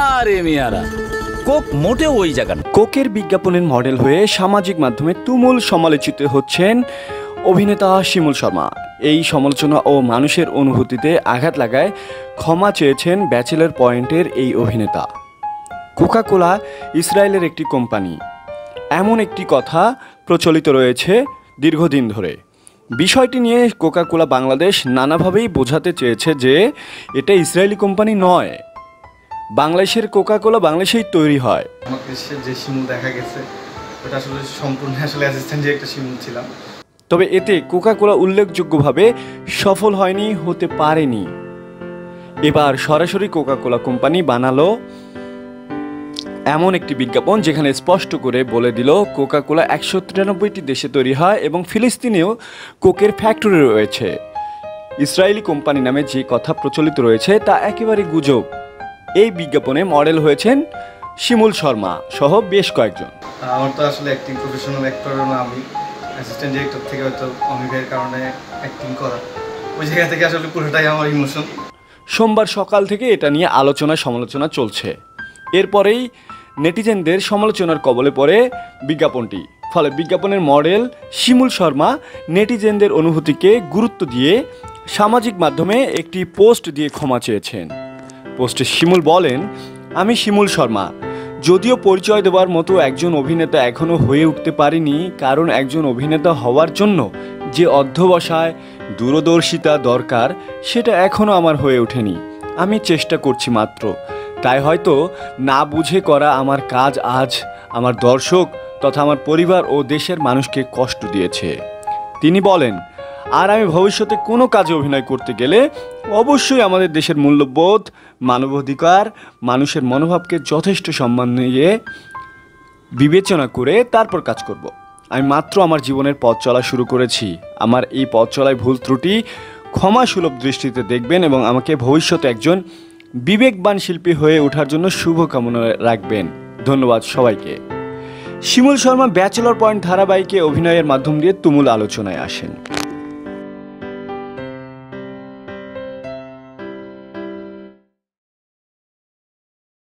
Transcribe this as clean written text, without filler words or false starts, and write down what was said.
আরে মিয়ারা, কোক মোটেও ওই জায়গা না। কোকের বিজ্ঞাপনের মডেল হয়ে সামাজিক মাধ্যমে তুমুল সমালোচিত হচ্ছেন অভিনেতা শিমুল শর্মা। এই সমালোচনা ও মানুষের অনুভূতিতে আঘাত লাগায় ক্ষমা চেয়েছেন ব্যাচেলর পয়েন্টের এই অভিনেতা। কোকা কোলা ইসরায়েলের একটি কোম্পানি, এমন একটি কথা প্রচলিত রয়েছে দীর্ঘদিন ধরে। বিষয়টি নিয়ে কোকা কোলা বাংলাদেশ নানাভাবেই বোঝাতে চেয়েছে যে এটা ইসরায়েলি কোম্পানি নয়, বাংলাদেশের কোকা কোলা বাংলাদেশেই তৈরি হয়। আমাকে যে শিমুল দেখা গেছে ওটা আসলে সম্পূর্ণ অ্যাসিস্ট্যান্ট যে একটা শিমুল ছিলাম। তবে এতে কোকা কোলা উল্লেখযোগ্যভাবে সফল হয়নি, হতে পারেনি। এবার সরাসরি কোকা কোলা কোম্পানি বানালো এমন একটি বিজ্ঞাপন যেখানে স্পষ্ট করে বলে দিল কোকা কোলা 193টি দেশে তৈরি হয় এবং ফিলিস্তিনেও কোকের ফ্যাক্টরি রয়েছে। ইসরায়েলি কোম্পানি নামে যে কথা প্রচলিত রয়েছে তা একেবারে গুজব। এই বিজ্ঞাপনে মডেল হয়েছেন শিমুল শর্মা সহ বেশ কয়েকজন। আমার তো আসলে অ্যাক্টিং প্রফেশনাল অ্যাক্টর না, আমি অ্যাসিস্ট্যান্ট ডিরেক্টর থেকে হয়তো অমিকের কারণে অ্যাক্টিং করা, ওই জায়গা থেকে আসলে পুরোটাই আমার ইমোশন। সোমবার সকাল থেকে এটা নিয়ে আলোচনা সমালোচনা চলছে। এরপরেই নেটিজেনদের সমালোচনার কবলে পড়ে বিজ্ঞাপনটি। ফলে বিজ্ঞাপনের মডেল শিমুল শর্মা নেটিজেনদের অনুভূতিকে গুরুত্ব দিয়ে সামাজিক মাধ্যমে একটি পোস্ট দিয়ে ক্ষমা চেয়েছেন। পোস্টে শিমুল বলেন, আমি শিমুল শর্মা, যদিও পরিচয় দেওয়ার মতো একজন অভিনেতা এখনও হয়ে উঠতে পারিনি, কারণ একজন অভিনেতা হওয়ার জন্য যে অধ্যবসায় দূরদর্শিতা দরকার সেটা এখনও আমার হয়ে ওঠেনি। আমি চেষ্টা করছি মাত্র, তাই হয়তো না বুঝে করা আমার কাজ আজ আমার দর্শক তথা আমার পরিবার ও দেশের মানুষকে কষ্ট দিয়েছে। তিনি বলেন, আর আমি ভবিষ্যতে কোনো কাজে অভিনয় করতে গেলে অবশ্যই আমাদের দেশের মূল্যবোধ, মানবাধিকার, মানুষের মনোভাবকে যথেষ্ট সম্মান দিয়ে বিবেচনা করে তারপর কাজ করব। আমি মাত্র আমার জীবনের পথ চলা শুরু করেছি। আমার এই পথ চলায় ভুল ত্রুটি ক্ষমা সুলভ দৃষ্টিতে দেখবেন এবং আমাকে ভবিষ্যতে একজন বিবেকবান শিল্পী হয়ে ওঠার জন্য শুভকামনা রাখবেন। ধন্যবাদ সবাইকে। শিমুল শর্মা ব্যাচেলর পয়েন্ট ধারাবাহিকে অভিনয়ের মাধ্যম দিয়ে তুমুল আলোচনায় আসেন।